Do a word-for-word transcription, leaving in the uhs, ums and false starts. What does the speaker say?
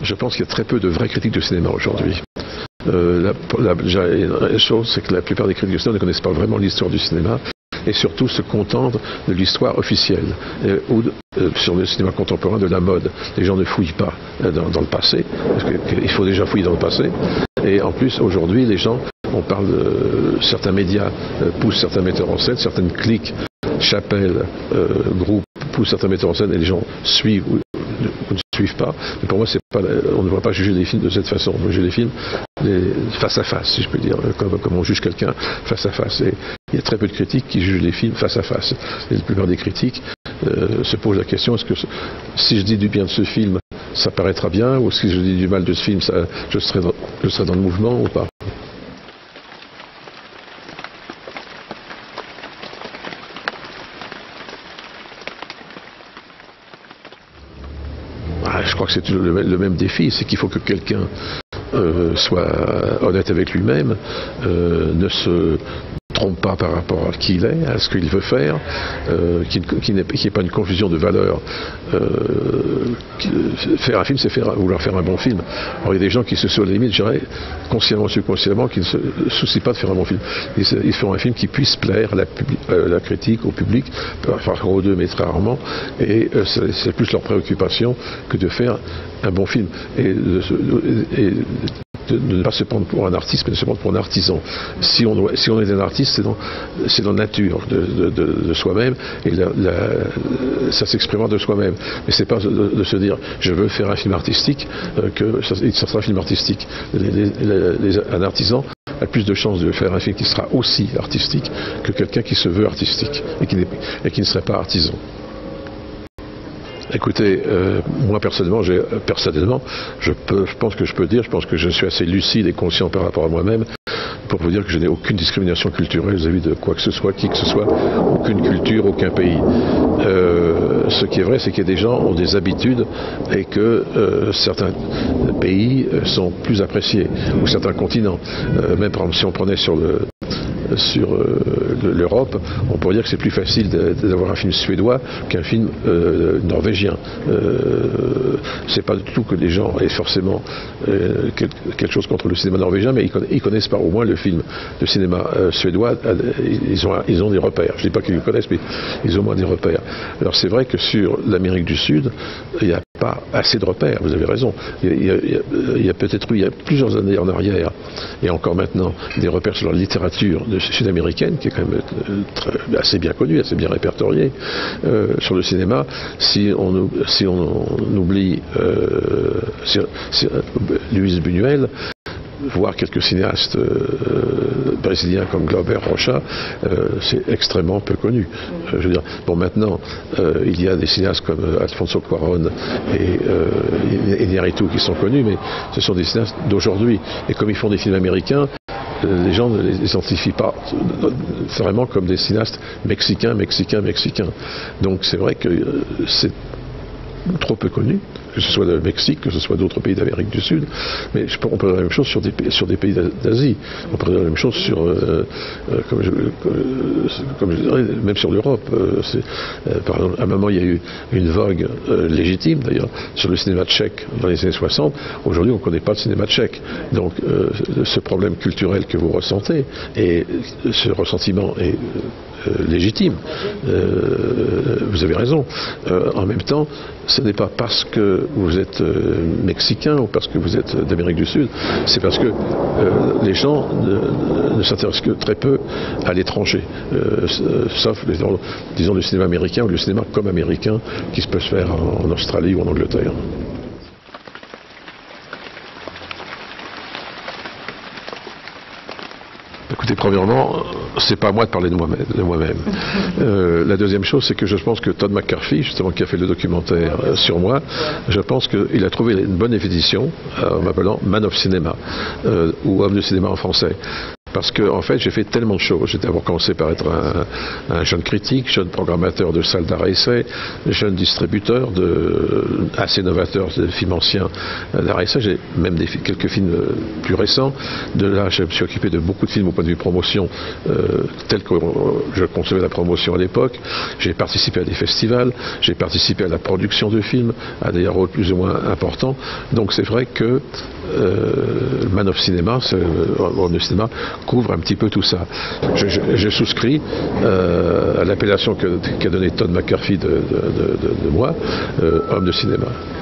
je pense qu'il y a très peu de vrais critiques de cinéma aujourd'hui. Euh, la, la, déjà, la chose, c'est que la plupart des critiques de cinéma ne connaissent pas vraiment l'histoire du cinéma et surtout se contentent de l'histoire officielle euh, ou de, euh, sur le cinéma contemporain de la mode. Les gens ne fouillent pas euh, dans, dans le passé, parce qu'il faut déjà fouiller dans le passé. Et en plus, aujourd'hui, les gens, on parle de certains médias euh, poussent certains metteurs en scène, certaines cliques, chapelles, euh, groupes poussent certains metteurs en scène et les gens suivent ou, ou ne suivent pas. Mais pour moi, c'est pas, on ne doit pas juger les films de cette façon. On doit juger les films les, face à face, si je peux dire, comme, comme on juge quelqu'un face à face. Et il y a très peu de critiques qui jugent les films face à face. Et la plupart des critiques euh, se posent la question, est-ce que si je dis du bien de ce film, ça paraîtra bien, ou si je dis du mal de ce film, ça, je, serai dans, je serai dans le mouvement ou pas? Ah, je crois que c'est le, le même défi, c'est qu'il faut que quelqu'un euh, soit honnête avec lui-même, euh, ne se trompe pas par rapport à qui il est, à ce qu'il veut faire, euh, qu'il qu n'y ait pas une confusion de valeurs. Euh, faire un film, c'est faire, vouloir faire un bon film. Alors il y a des gens qui se sont à la limite, je dirais, consciemment ou subconsciemment, qui ne se soucient pas de faire un bon film. Ils, ils font un film qui puisse plaire à la, euh, la critique, au public, parfois aux deux, mais très rarement, et euh, c'est plus leur préoccupation que de faire un bon film. Et, et, De, de ne pas se prendre pour un artiste, mais de se prendre pour un artisan. Si on, doit, si on est un artiste, c'est dans, dans la nature de, de, de, de soi-même, et la, la, ça s'exprimera de soi-même. Mais c'est pas de, de se dire, je veux faire un film artistique, euh, que ça, ça sera un film artistique. Les, les, les, un artisan a plus de chances de faire un film qui sera aussi artistique que quelqu'un qui se veut artistique, et qui, et qui ne serait pas artisan. Écoutez, euh, moi personnellement, personnellement je, peux, je pense que je peux dire, je pense que je suis assez lucide et conscient par rapport à moi-même pour vous dire que je n'ai aucune discrimination culturelle vis-à-vis de quoi que ce soit, qui que ce soit, aucune culture, aucun pays. Euh, ce qui est vrai, c'est que des gens ont des habitudes et que euh, certains pays sont plus appréciés, ou certains continents. Euh, même par exemple, si on prenait sur le sur euh, l'Europe, on pourrait dire que c'est plus facile d'avoir un film suédois qu'un film euh, norvégien. Euh, c'est pas du tout que les gens aient forcément euh, quelque chose contre le cinéma norvégien, mais ils connaissent pas au moins le film, le cinéma euh, suédois. Ils ont, ils ont des repères. Je dis pas qu'ils le connaissent, mais ils ont au moins des repères. Alors c'est vrai que sur l'Amérique du Sud, il y a pas assez de repères, vous avez raison. Il y a, a, a, a peut-être eu, il y a plusieurs années en arrière, et encore maintenant, des repères sur la littérature sud-américaine, qui est quand même très, assez bien connue, assez bien répertoriée, euh, sur le cinéma. Si on, si on, on oublie euh, si, si, Luis Buñuel, voir quelques cinéastes euh, brésiliens comme Glauber Rocha, euh, c'est extrêmement peu connu. Euh, je veux dire, bon, maintenant, euh, il y a des cinéastes comme euh, Alfonso Cuarón et euh, Iñárritu qui sont connus, mais ce sont des cinéastes d'aujourd'hui. Et comme ils font des films américains, euh, les gens ne les identifient pas vraiment comme des cinéastes mexicains, mexicains, mexicains. Donc c'est vrai que euh, c'est trop peu connu, que ce soit le Mexique, que ce soit d'autres pays d'Amérique du Sud, mais je peux, on peut dire la même chose sur des, sur des pays d'Asie, on peut dire la même chose sur, euh, euh, comme, je, euh, comme je dirais, même sur l'Europe. Euh, euh, par exemple, à un moment, il y a eu une vogue euh, légitime, d'ailleurs, sur le cinéma tchèque dans les années soixante. Aujourd'hui, on ne connaît pas le cinéma tchèque. Donc, euh, ce problème culturel que vous ressentez, et ce ressentiment est euh, légitime. Euh, vous avez raison. Euh, en même temps, ce n'est pas parce que vous êtes euh, mexicain ou parce que vous êtes d'Amérique du Sud, c'est parce que euh, les gens ne, ne s'intéressent que très peu à l'étranger, euh, sauf, disons, disons, le cinéma américain ou le cinéma comme américain qui peut se faire en, en Australie ou en Angleterre. Écoutez, premièrement, c'est pas à moi de parler de moi-même. Moi-même. Euh, la deuxième chose, c'est que je pense que Todd McCarthy, justement, qui a fait le documentaire euh, sur moi, je pense qu'il a trouvé une bonne définition euh, en m'appelant Man of Cinema, euh, ou homme de cinéma en français. parce que en fait j'ai fait tellement de choses. J'ai d'abord commencé par être un, un jeune critique, jeune programmateur de salles d'art et essai, jeune distributeur, de, assez novateur de films anciens d'art et essai. J'ai même des, quelques films plus récents. De là, je me suis occupé de beaucoup de films au point de vue promotion, euh, tel que je concevais la promotion à l'époque. J'ai participé à des festivals, j'ai participé à la production de films, à des rôles plus ou moins importants. Donc c'est vrai que euh, Man of Cinema, Man of Cinema couvre un petit peu tout ça. Je, je, je souscris euh, à l'appellation qu'a qu donnée Todd McMurphy de, de, de, de moi, euh, homme de cinéma.